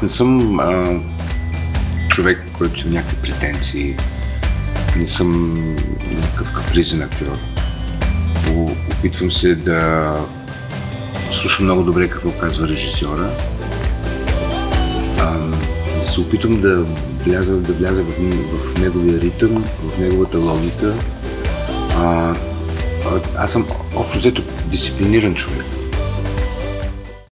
не съм човек, който има някакви претенции. Не съм някакъв капризен актьор. Опитвам се да слушам много добре какво казва режисьора. Да се опитвам да вляза в неговия ритъм, в неговата логика. Аз съм общо взето дисциплиниран човек.